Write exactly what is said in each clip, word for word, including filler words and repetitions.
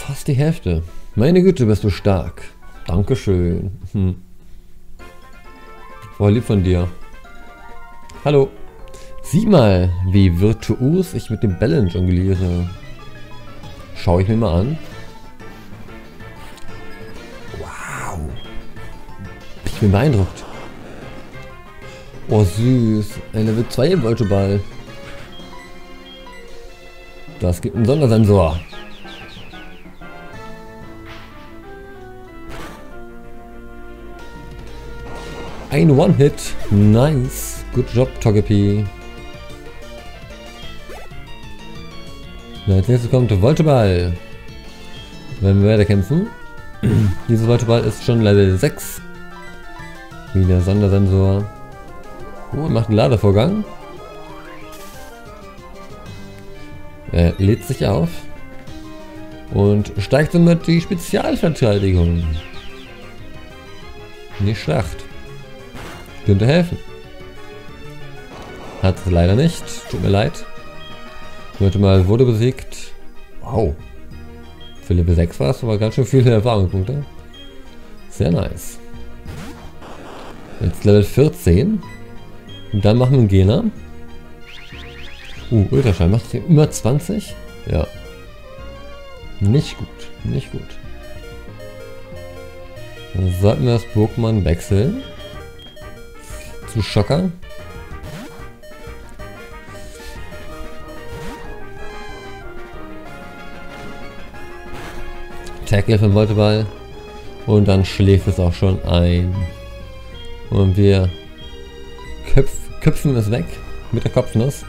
Fast die Hälfte. Meine Güte, bist du stark. Dankeschön. Hm. Voll lieb von dir. Hallo. Sieh mal, wie virtuos ich mit dem Bällen jongliere. Schau ich mir mal an. Wow. Ich bin beeindruckt. Oh süß. Ein Level zwei Volteball. Das gibt einen Sondersensor. Ein One-Hit. Nice. Good job, Togepi. Als nächstes kommt Volteball. Wenn wir weiter kämpfen. Dieser Volteball ist schon Level sechs. Wieder Sondersensor. Oh, macht einen Ladevorgang. Er lädt sich auf. Und steigt somit die Spezialverteidigung. Nicht schlecht. Könnte helfen. Hat es leider nicht. Tut mir leid. Volteball wurde besiegt. Wow. Für Level sechs war es aber ganz schön viele Erfahrungspunkte. Sehr nice. Jetzt Level vierzehn. Und dann machen wir einen Gena. Uh, Ultraschall. Macht hier immer zwanzig? Ja. Nicht gut. Nicht gut. Dann sollten wir das Pokémon wechseln. Zu Schocker. Tackle von Volteball. Und dann schläft es auch schon ein. Und wir köpf, köpfen es weg mit der Kopfnuss.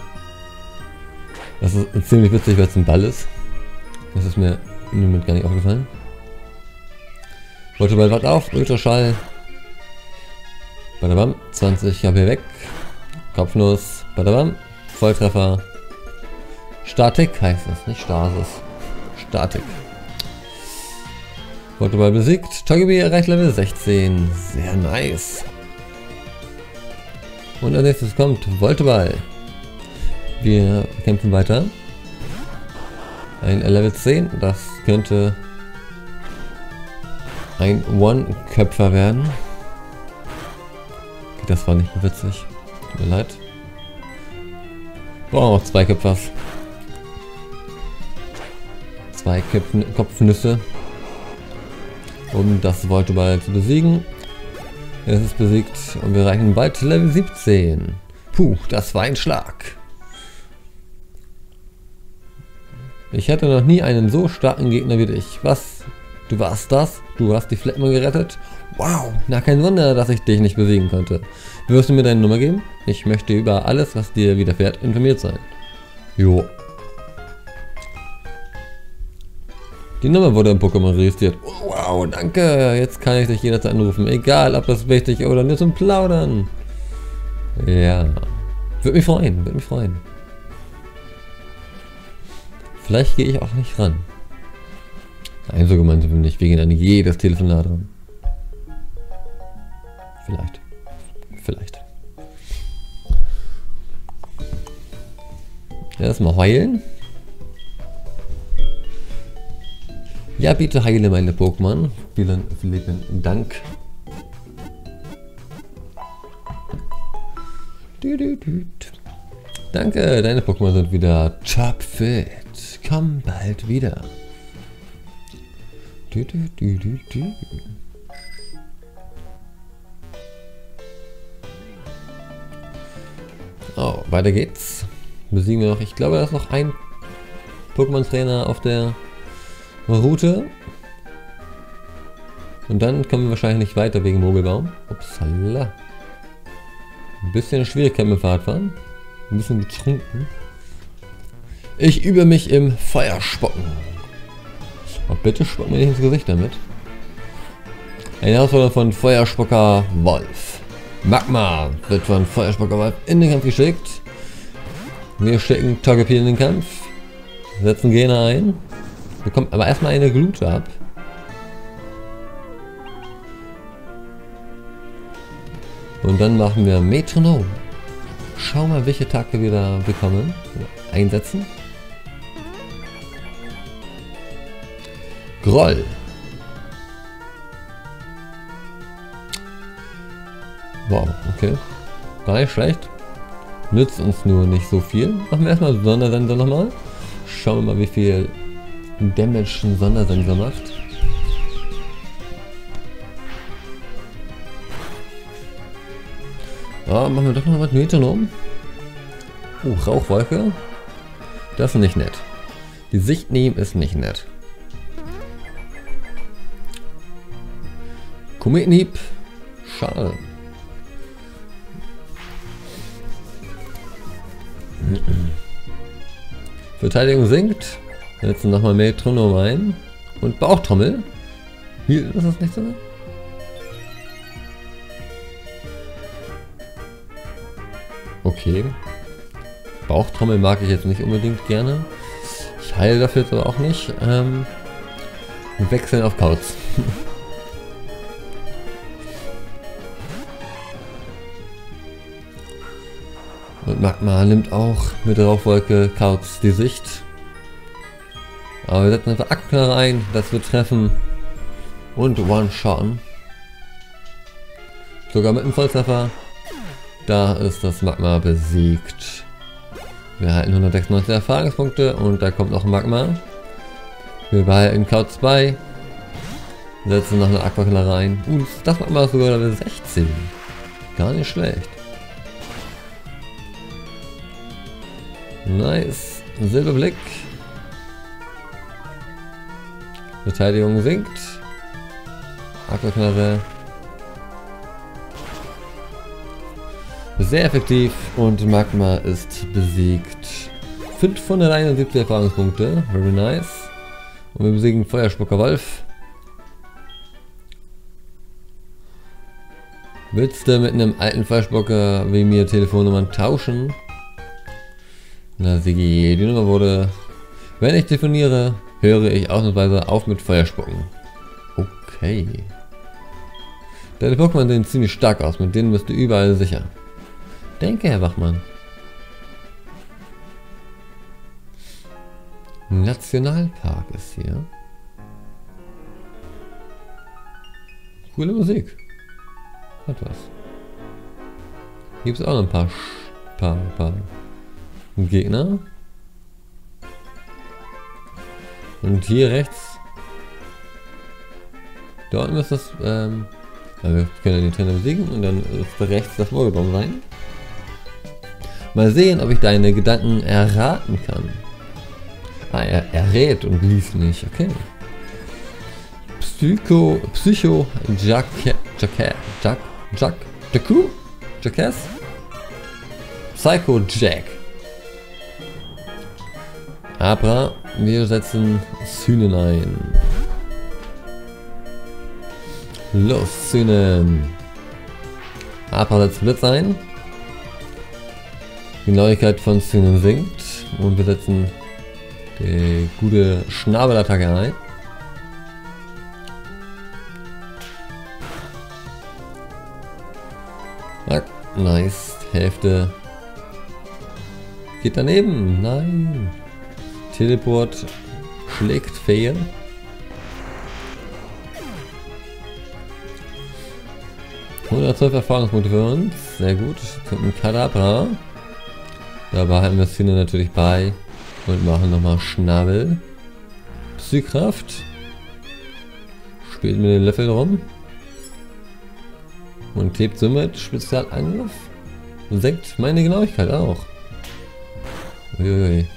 Das ist ziemlich witzig, weil es ein Ball ist. Das ist mir im Moment gar nicht aufgefallen. Volteball wacht auf, Ultraschall. Badabam, zwanzig K P weg. Kopfnuss, badabam, Volltreffer. Statik heißt es, nicht Stasis. Statik. Volteball besiegt. Togepi erreicht Level sechzehn. Sehr nice. Und als nächstes kommt Volteball. Wir kämpfen weiter. Ein Level zehn. Das könnte ein One-Köpfer werden. Okay, das war nicht mehr witzig. Tut mir leid. Brauchen auch zwei Köpfers. Zwei Köpfen, Kopfnüsse. Um das Volteball zu besiegen. Es ist besiegt und wir erreichen bald Level siebzehn. Puh, das war ein Schlag. Ich hatte noch nie einen so starken Gegner wie dich. Was? Du warst das? Du hast die Fleckmann gerettet? Wow, na kein Wunder, dass ich dich nicht besiegen konnte. Wirst du mir deine Nummer geben? Ich möchte über alles, was dir widerfährt, informiert sein. Jo. Die Nummer wurde im Pokémon registriert. Oh, wow, danke. Jetzt kann ich dich jederzeit anrufen. Egal, ob das wichtig oder nur zum Plaudern. Ja. Würde mich freuen, würde mich freuen. Vielleicht gehe ich auch nicht ran. Nein, so gemeint sind wir nicht. Wir gehen an jedes Telefonat ran. Vielleicht. Vielleicht. Erstmal heulen. Ja, bitte heile meine Pokémon. Vielen, vielen Dank. Du, du, du. Danke, deine Pokémon sind wieder topfit. Komm bald wieder. Du, du, du, du, du. Oh, weiter geht's. Besiegen wir noch. Ich glaube, da ist noch ein Pokémon-Trainer auf der Route. Und dann kommen wir wahrscheinlich nicht weiter wegen Mogelbaum. Upsala. Ein bisschen Schwierigkeit mit Fahrradfahren. Ein bisschen betrunken. Ich übe mich im Feuerspocken. Oh, bitte spuck mir nicht ins Gesicht damit. Eine Herausforderung von Feuerspocker Wolf. Magma wird von Feuerspocker Wolf in den Kampf geschickt. Wir schicken Togepi in den Kampf. Setzen Gena ein. Bekommt aber erstmal eine Glute ab. Und dann machen wir Metronom. Schau mal, welche Attacke wir da bekommen. Einsetzen. Groll. Wow, okay. Gar nicht schlecht. Nützt uns nur nicht so viel. Machen wir erstmal Sondersensor nochmal. Schauen wir mal, wie viel Damage ein Sondersensor macht. Ja, machen wir doch noch was Metronom. Oh, Rauchwolke. Das ist nicht nett. Die Sicht nehmen ist nicht nett. Kometenhieb. Schade. Verteidigung sinkt. Jetzt nochmal Metronom ein. Und Bauchtrommel. Hier ist das nicht so? Okay. Bauchtrommel mag ich jetzt nicht unbedingt gerne. Ich heile dafür jetzt aber auch nicht. Ähm, wir wechseln auf Kauz. Und Magma nimmt auch mit Rauchwolke Kauz die Sicht. Aber wir setzen einfach Akkuknarre ein, das wird treffen. Und One-Shotten. Sogar mit einem Volltreffer. Da ist das Magma besiegt. Wir erhalten hundertsechsundneunzig Erfahrungspunkte und da kommt noch Magma. Wir behalten Kauz bei. Setzen noch eine Aquaknarre rein. Uh, das Magma ist sogar Level sechzehn. Gar nicht schlecht. Nice. Silberblick. Verteidigung sinkt. Aquaknarre. Sehr effektiv und Magma ist besiegt. fünfhunderteinundsiebzig Erfahrungspunkte. Very nice. Und wir besiegen Feuerspucker Wolf. Willst du mit einem alten Feuerspucker wie mir Telefonnummern tauschen? Na Sigi, die Nummer wurde... Wenn ich telefoniere, höre ich ausnahmsweise auf mit Feuerspucken. Okay. Deine Pokémon sehen ziemlich stark aus, mit denen bist du überall sicher. Denke, Herr Wachmann. Nationalpark ist hier. Coole Musik. Hat was. Hier gibt es auch noch ein paar, paar, paar Gegner. Und hier rechts. Da unten ist das, ähm, ja, wir können den Trainer besiegen und dann ist rechts das Mogelbaum sein. Mal sehen, ob ich deine Gedanken erraten kann. Ah, er errät und liest nicht, okay. Psycho, Psycho, Jack, Jack, Jack, Jack, Jakku, Jackass, Psycho Jack. Abra, wir setzen Sühnen ein. Los, Sühnen. Abra setzt Blitz ein. Die Genauigkeit von Sühnen sinkt und wir setzen die gute Schnabelattacke ein. Ja, nice, Hälfte geht daneben, nein. Teleport schlägt fail. hundertzwölf Erfahrungspunkte für uns, sehr gut. Kommt ein Kadabra. Da behalten wir Szene natürlich bei und machen nochmal Schnabel. Psykraft. Spielt mit den Löffeln rum. Und hebt somit Spezialangriff. Und senkt meine Genauigkeit auch. Uiuiui.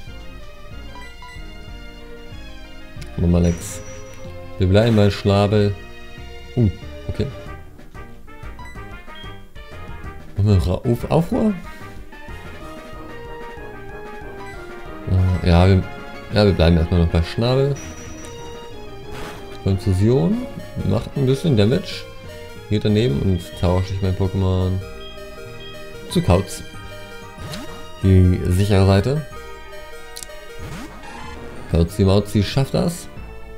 Nummer sechs. Wir bleiben bei Schnabel. Uh, okay. Machen wir auf Aufruhr? Ja, wir, ja, wir bleiben erstmal noch bei Schnabel. Konfusion macht ein bisschen Damage. Geht daneben und tausche ich mein Pokémon zu Kauz. Die sichere Seite. Kauzi Mauzi schafft das.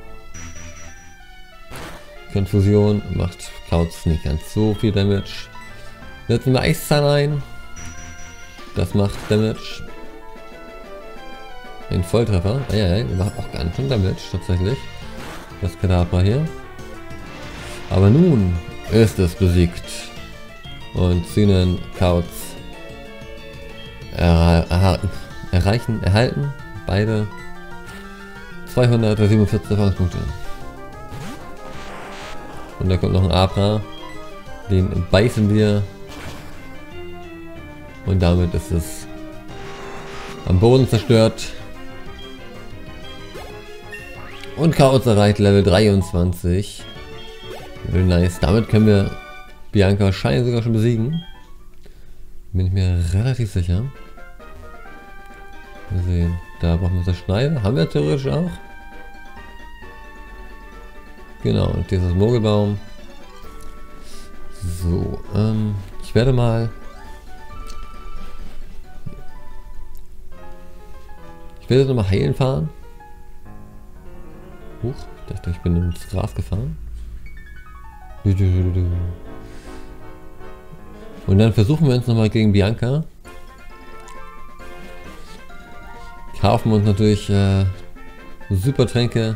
Konfusion macht Kauz nicht ganz so viel Damage. Setzen wir Eiszahn ein. Das macht Damage. Ein Volltreffer. Ah, ja, ja, macht auch ganz schön Damage tatsächlich. das Kadabra hier. Aber nun ist es besiegt. Und Cynen, Kauz er, er, erreichen, erhalten beide zweihundertsiebenundvierzig Erfahrungspunkte. Und da kommt noch ein Abra. Den beißen wir. Und damit ist es am Boden zerstört. Und Kauz erreicht Level dreiundzwanzig. Very nice. Damit können wir Bianca wahrscheinlich sogar schon besiegen. Bin ich mir relativ sicher. Wir sehen, da brauchen wir zerschneiden. Haben wir theoretisch auch. Genau, und dieses Mogelbaum. So, ähm, ich werde mal... Ich werde nochmal heilen fahren. Huch, ich dachte, ich bin ins Gras gefahren. Und dann versuchen wir uns nochmal gegen Bianca. Kaufen wir uns natürlich äh, super Tränke.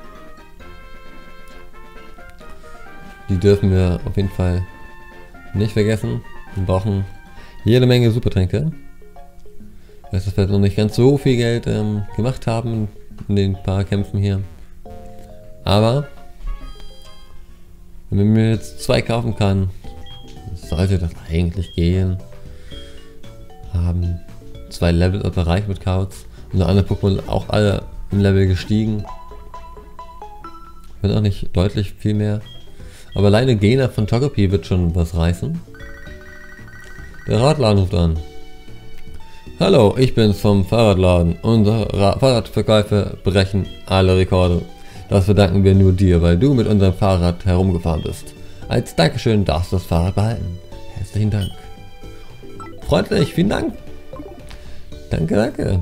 Die dürfen wir auf jeden Fall nicht vergessen. Wir brauchen jede Menge Supertränke. Ich weiß, dass wir noch nicht ganz so viel Geld ähm, gemacht haben in den paar Kämpfen hier. Aber wenn man mir jetzt zwei kaufen kann, sollte das eigentlich gehen. Haben zwei Level erreicht mit Kauz. Und andere Pokémon auch alle im Level gestiegen. Wenn auch nicht deutlich viel mehr. Aber alleine Gena von Togepi wird schon was reißen. Der Radladen ruft an. Hallo, ich bin's vom Fahrradladen. Unsere Ra Fahrradverkäufe brechen alle Rekorde. Das verdanken wir nur dir, weil du mit unserem Fahrrad herumgefahren bist. Als Dankeschön darfst du das Fahrrad behalten. Herzlichen Dank. Freundlich, vielen Dank. Danke, danke.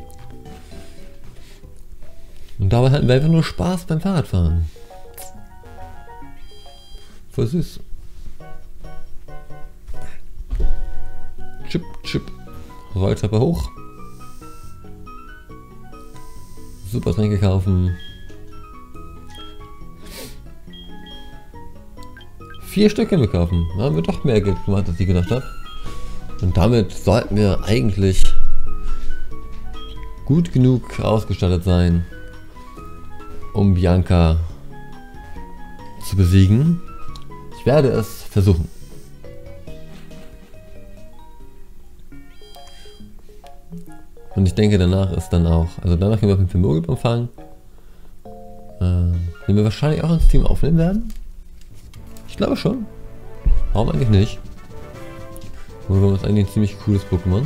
Und dabei hatten wir einfach nur Spaß beim Fahrradfahren. Voll süß. Chip, chip. Rolltreppe hoch. Super Tränke kaufen. Vier Stück können wir kaufen. Da haben wir doch mehr Geld gemacht, als ich gedacht habe. Und damit sollten wir eigentlich gut genug ausgestattet sein, um Bianca zu besiegen. Ich werde es versuchen. Und ich denke, danach ist dann auch, also danach können wir mit dem Mogelbaum fangen, äh, den wir wahrscheinlich auch ins Team aufnehmen werden. Ich glaube schon. Warum eigentlich nicht? Mogelbaum ist eigentlich ein ziemlich cooles Pokémon.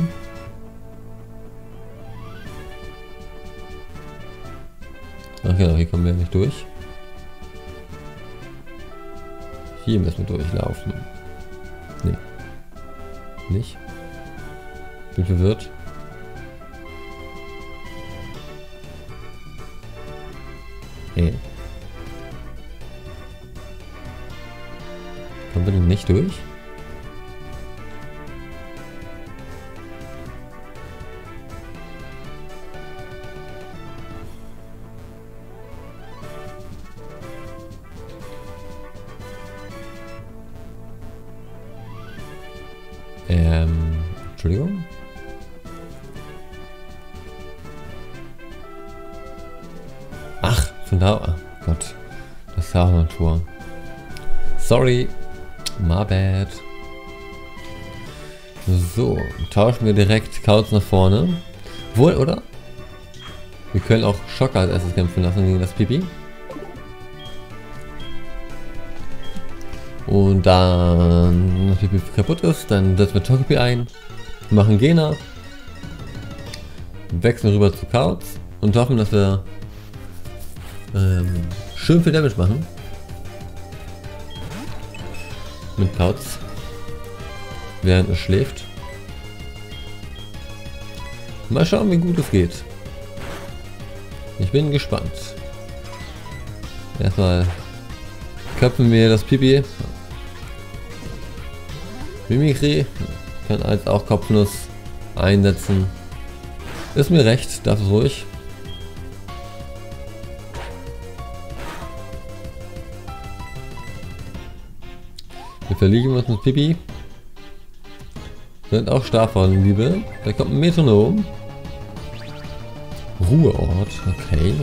Ach genau, hier kommen wir nicht durch. Hier müssen wir durchlaufen. Nee. Nicht? Bin verwirrt. Hey. Kommen wir denn nicht durch? Ähm, Entschuldigung? Ach, von da, oh Gott, das ist ja auch noch ein Tor. Sorry, my bad. So, tauschen wir direkt Kauz nach vorne. Wohl, oder? Wir können auch Schocker als erstes kämpfen lassen gegen das Pipi. Und dann das Pipi kaputt ist, dann setzen wir Togepi ein, machen Gena, wechseln rüber zu Kauz und hoffen, dass wir ähm, schön viel Damage machen. Mit Kauz, während es schläft. Mal schauen, wie gut es geht. Ich bin gespannt. Erstmal köpfen wir das Pipi. Mimikry kann als auch Kopfnuss einsetzen. Ist mir recht, darf es ruhig. verlieben wir uns mit Pipi. Sind auch Starfallenliebe. Da kommt ein Metronom. Ruheort, okay.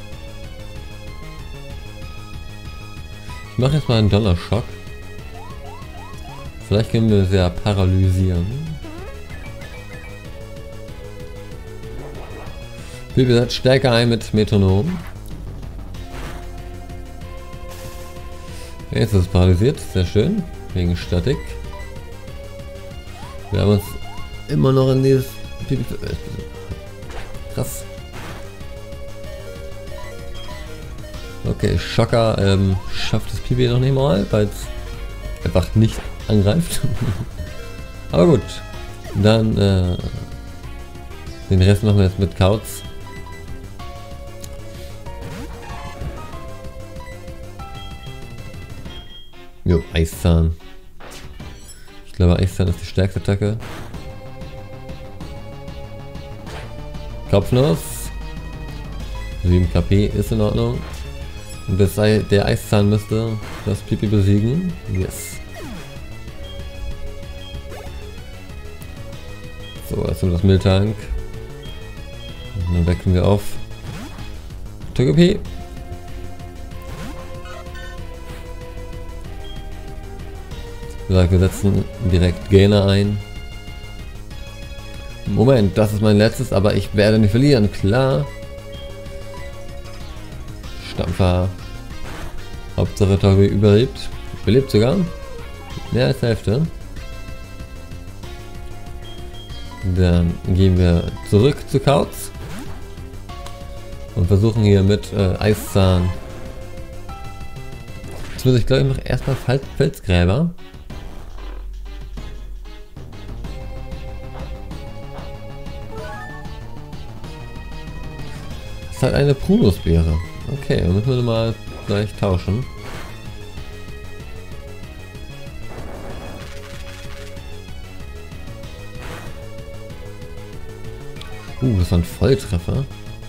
Ich mache jetzt mal einen Donnerschock. Vielleicht können wir es ja paralysieren. Pipi setzt stärker ein mit Metronom. Jetzt ist es paralysiert, sehr schön. Wegen Statik. Wir haben uns immer noch in dieses Pipi. Krass. Okay, Schocker ähm, schafft das Pipi noch nicht mal, weil es einfach nicht angreift. Aber gut. Dann äh, den Rest machen wir jetzt mit Kauz. Jo, Eiszahn. Ich glaube, Eiszahn ist die stärkste Attacke. Kopfnuss. sieben KP ist in Ordnung. Und das sei, der Eiszahn müsste das Pipi besiegen. Yes. So, jetzt haben wir das Miltank. Und dann wechseln wir auf Togepi. Wie gesagt, wir setzen direkt Gainer ein. Moment, das ist mein letztes, aber ich werde nicht verlieren, klar. Stampfer. Hauptsache Togepi überlebt. Überlebt sogar. Mehr als die Hälfte. Dann gehen wir zurück zu Kauz. Und versuchen hier mit äh, Eiszahn. Jetzt muss ich glaube ich noch erstmal Felsgräber. Das ist halt eine Prunusbeere. Okay, dann müssen wir mal gleich tauschen. Uh, das war ein Volltreffer.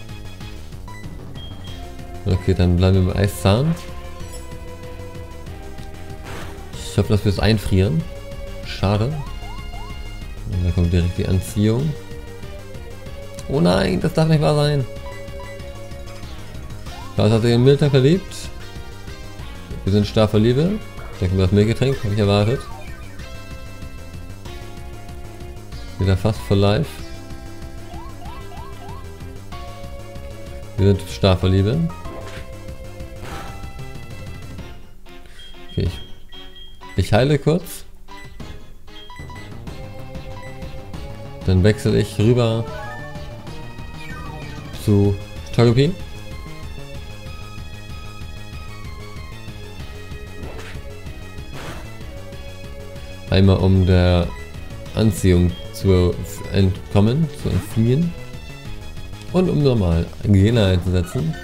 Okay, dann bleiben wir bei Eiszahn. Ich hoffe, dass wir es einfrieren. Schade. Und da kommt direkt die Anziehung. Oh nein, das darf nicht wahr sein. Was hat sich in Miltank verliebt? Wir sind starr verliebt. Denken wir das Milchgetränk, habe ich erwartet. Wieder fast for life. Wir sind starr verliebt. Okay, ich, ich heile kurz. Dann wechsle ich rüber zu Togepi. Einmal um der Anziehung zu entkommen, zu entfliehen. Und um normal Gainer einzusetzen.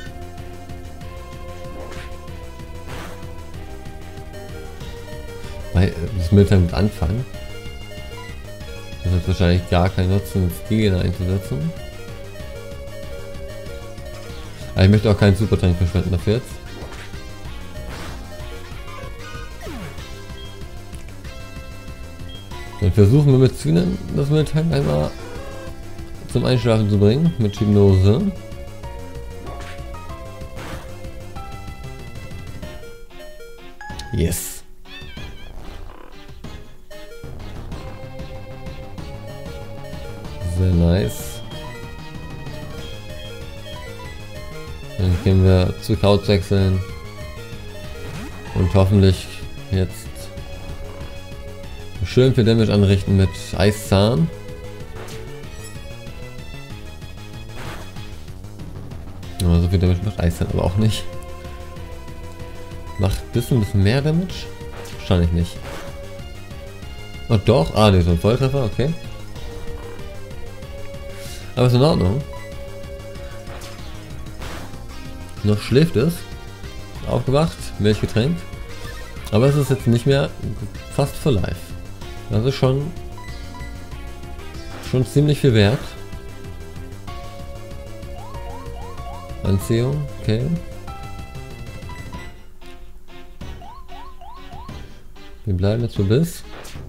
Weil das Miltank mit anfangen. Das hat wahrscheinlich gar keinen Nutzen, das Gainer einzusetzen. Aber ich möchte auch keinen Supertrank verschwenden dafür jetzt. Dann versuchen wir mit Zynen das Miltank einmal zum Einschlafen zu bringen mit Hypnose. Yes. Sehr nice. Dann können wir zu Kauz wechseln und hoffentlich jetzt schön viel Damage anrichten mit Eiszahn. Ja, so viel Damage macht Eiszahn aber auch nicht. Macht ein bisschen, ein bisschen mehr Damage? Wahrscheinlich nicht. Oh doch, ah ne, so ein Volltreffer, okay. Aber ist in Ordnung. Noch schläft es. Aufgewacht, Milchgetränk. Aber es ist jetzt nicht mehr fast for life. Das ist schon schon ziemlich viel wert. Anziehung, okay. Wir bleiben jetzt so bis.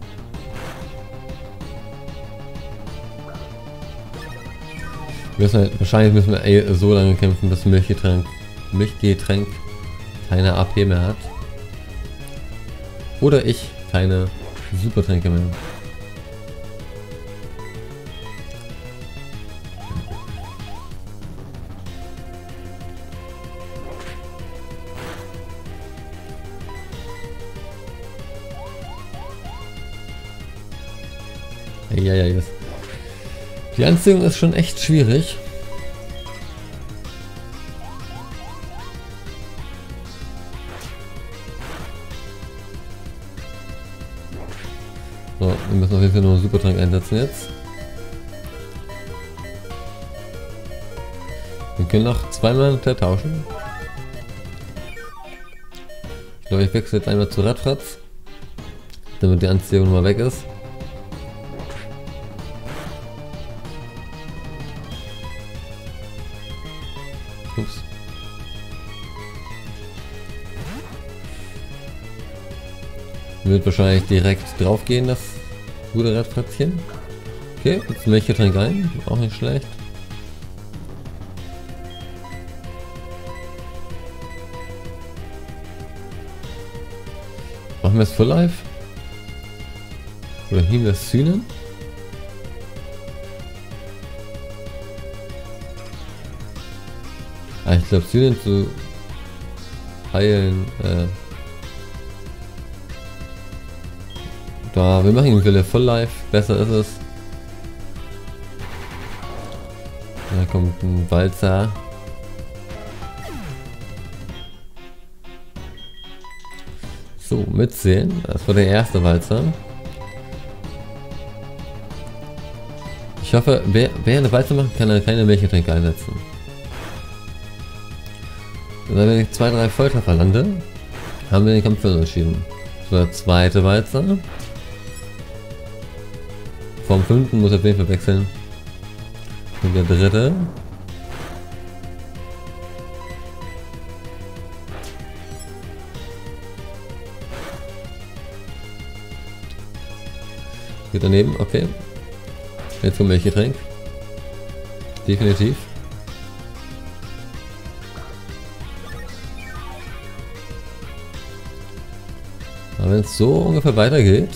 Wir müssen halt, wahrscheinlich müssen wir eh so lange kämpfen, bis Milchgetränk, Milchgetränk keine A P mehr hat. Oder ich keine Supertränke mehr. Ja, ja, ja. Die Anziehung ist schon echt schwierig. So, wir müssen auf jeden Fall nur einen Supertrank einsetzen jetzt. Wir können noch zweimal tauschen. Ich glaube, ich wechsle jetzt einmal zu Radfratz, damit die Anziehung mal weg ist. Ups. Wird wahrscheinlich direkt drauf gehen, das gute Radfratzchen. Okay, jetzt Milchgetränk rein, auch nicht schlecht. Machen wir es Full Life? Oder heben wir es Sühnen? Ah, ich glaube, Sühnen zu heilen. Äh, da, wir machen ihn wieder Full Life. Besser ist es. Da kommt ein Walzer. So, mitsehen. Das war der erste Walzer. Ich hoffe, wer, wer eine Walze macht, kann dann keine Milchgetränke einsetzen. Und dann, wenn ich zwei, drei Volltreffer lande, haben wir den Kampf entschieden. Das war der zweite Walzer. Vom fünften muss ich auf jeden Fall wechseln. Und der dritte. Geht daneben, okay. Jetzt kommt Milchgetränk. Definitiv. Aber wenn es so ungefähr weitergeht.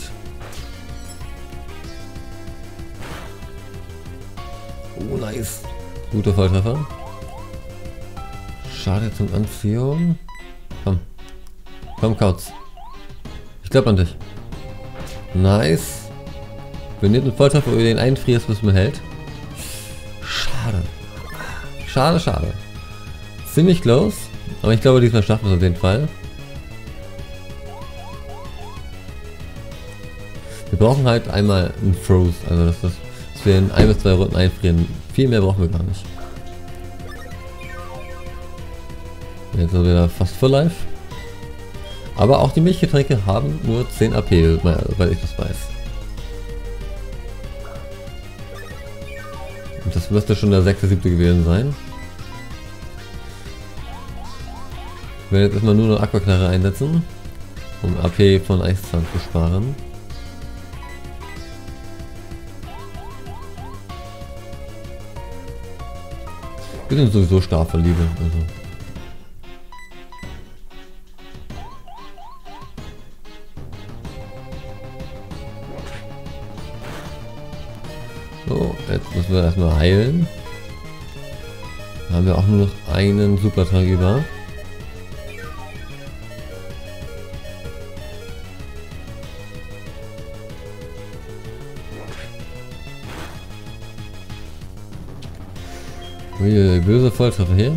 Oh, nice. Guter Volltreffer. Schade zum Anziehung. Komm. Komm, Kauz. Ich glaube an dich. Nice. Wenn du einen Volltreffer über den einfrierst, bis man hält. Schade. Schade, schade. Ziemlich close. Aber ich glaube, diesmal schaffen wir es auf jeden Fall. Wir brauchen halt einmal einen Froze. Also, dass, das, dass wir in ein bis zwei Runden einfrieren. Viel mehr brauchen wir gar nicht. Jetzt sind wir wieder fast Full Life. Aber auch die Milchgetränke haben nur zehn A P, weil ich das weiß. Und das müsste schon der sechste, siebte gewesen sein. Ich werde jetzt erstmal nur noch Aquaknarre einsetzen, um A P von Eiszahn zu sparen. Wir sind sowieso stark verliebt. Also. So, jetzt müssen wir erstmal heilen. Da haben wir auch nur noch einen Supertrank über. Ui, böse Volltreffer hier.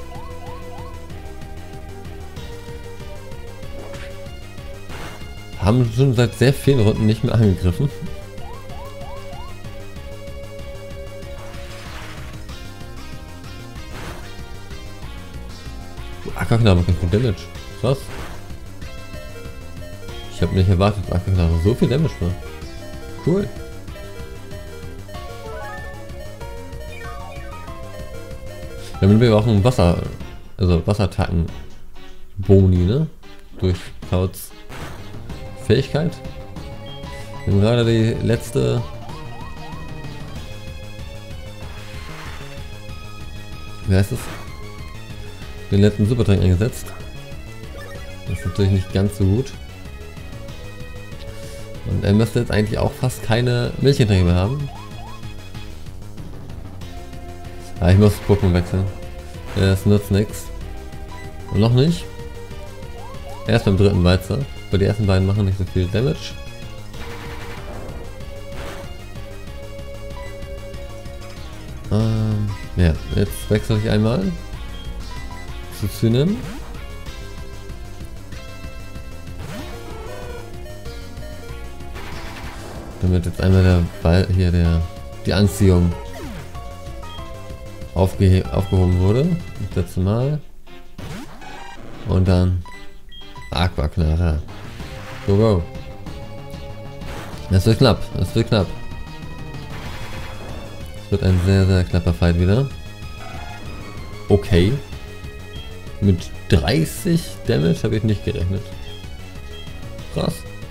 Haben schon seit sehr vielen Runden nicht mehr angegriffen. Aquaknarre macht viel Damage. Was? Ich habe nicht erwartet, dass Aquaknarre so viel Damage macht. Cool. Damit wir auch ein Wasser, also Wasserattacken Boni, ne? Durch Kauz Fähigkeit. Wir haben gerade die letzte... Wie heißt es? Den letzten Supertrank eingesetzt. Das ist natürlich nicht ganz so gut. Und er müsste jetzt eigentlich auch fast keine Milchgetränke mehr haben. Ah, ich muss Pokémon wechseln. Das nutzt nichts. Und noch nicht. Erst beim dritten Weizer. Weil die ersten beiden machen nicht so viel Damage. Ähm, ja, jetzt wechsle ich einmal zu Zynem. Damit jetzt einmal der Ball hier der die Anziehung aufge aufgehoben wurde. Das letzte Mal. Und dann Aquaknarre. Go go. Das wird knapp. Das wird knapp. Es wird ein sehr sehr knapper Fight wieder. Okay. Mit dreißig Damage habe ich nicht gerechnet. Krass.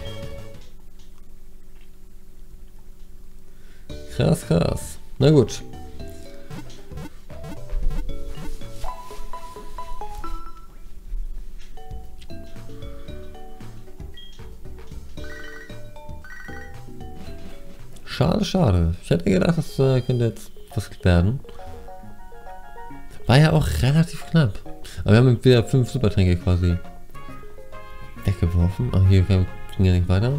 Krass, krass. Na gut. Schade, schade. Ich hätte gedacht, das äh, könnte jetzt was werden. War ja auch relativ knapp. Aber wir haben wieder fünf Supertränke quasi weggeworfen. Ach, hier ging ja nicht weiter.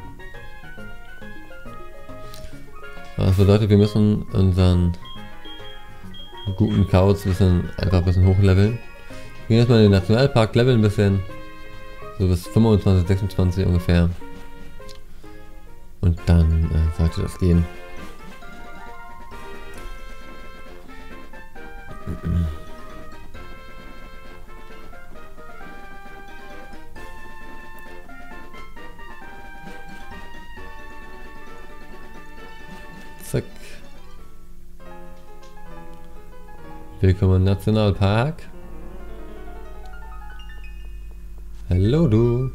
Das bedeutet, wir müssen unseren guten Kauz ein bisschen, einfach ein bisschen hochleveln. Wir gehen jetzt mal in den Nationalpark, leveln ein bisschen. So bis fünfundzwanzig, sechsundzwanzig ungefähr. Und dann äh, sollte das gehen. Zack. Willkommen im Nationalpark. Hallo du.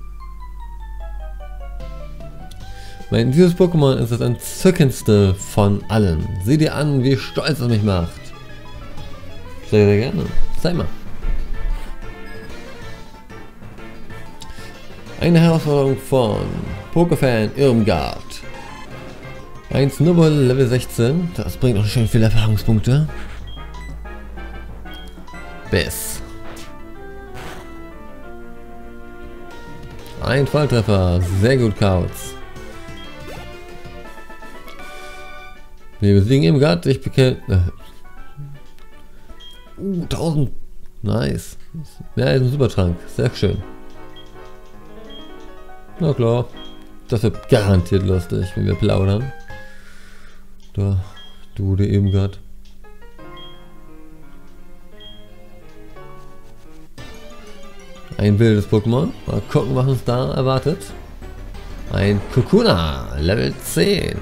Mein dieses Pokémon ist das entzückendste von allen. Sieh dir an, wie stolz es mich macht. Sehr, sehr gerne. Zeig mal. Eine Herausforderung von Pokefan Irmgard. Ein Snowball Level sechzehn. Das bringt auch schön viele Erfahrungspunkte. Biss. Ein Volltreffer. Sehr gut, Kauz. Wir besiegen Irmgard. Ich bekämpfe... Uh, tausend. Nice. Ja, ist ein Supertrank. Sehr schön. Na klar. Das wird garantiert lustig, wenn wir plaudern. Da, du, der Irmgard. Ein wildes Pokémon. Mal gucken, was uns da erwartet. Ein Kokuna, Level zehn.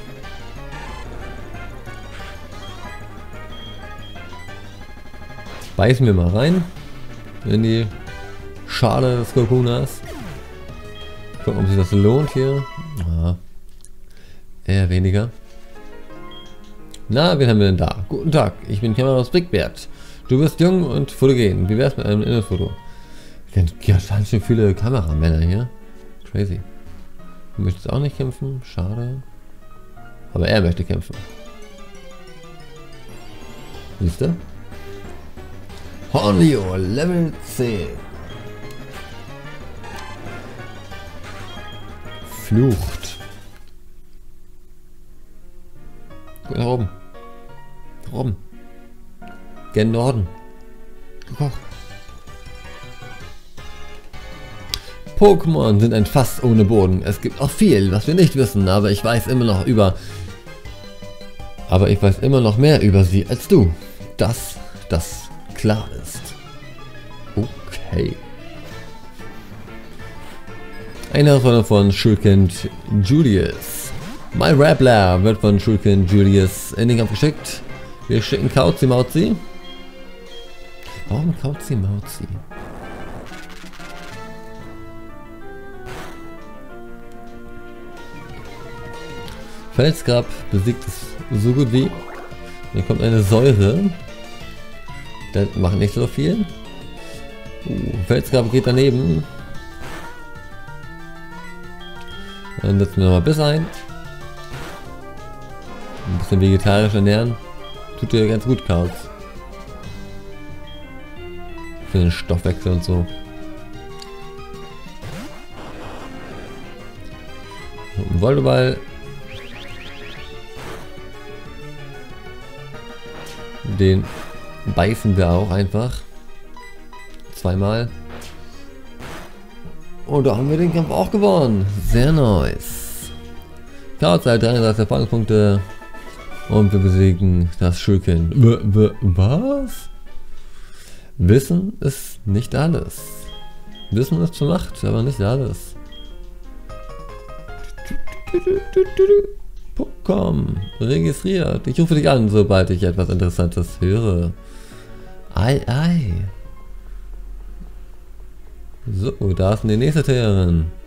Beißen wir mal rein in die Schale des Kokunas. Gucken, ob sich das lohnt hier. Ja, eher weniger. Na, wen haben wir denn da? Guten Tag, ich bin Kameras Brickbert. Du bist jung und fotogen. Wie wär's mit einem Innenfoto? Ja, ganz schön viele Kameramänner hier. Crazy. Du möchtest auch nicht kämpfen? Schade. Aber er möchte kämpfen. Siehst du? Hornio, Level zehn. Flucht. Guck nach oben. Nach oben. Gen Norden. Guck. Pokémon sind ein Fass ohne Boden. Es gibt auch viel, was wir nicht wissen, aber ich weiß immer noch über... Aber ich weiß immer noch mehr über sie als du. Dass das klar ist. Okay. Eine Herausforderung von Schulkind Julius. My Rappler wird von Schulkind Julius in den Kampf geschickt. Wir schicken Kauzi Mauzi. Warum Kauzi Mauzi? Felsgrab besiegt es so gut wie. Dann kommt eine Säure. Das macht nicht so viel. Uh, Felsgrab geht daneben. Dann setzen wir mal Biss ein. Ein bisschen vegetarisch ernähren. Tut dir ganz gut, Chaos. Für den Stoffwechsel und so. Und Volleyball. Den beißen wir auch einfach. Zweimal. Und da haben wir den Kampf auch gewonnen. Sehr nice. Chaos halt dreiunddreißig Erfahrungspunkte. Und wir besiegen das Schulkind. W w was? Wissen ist nicht alles. Wissen ist zur Macht, aber nicht alles. Komm, registriert. Ich rufe dich an, sobald ich etwas Interessantes höre. Ei, ei. So, da ist die nächste Theorin.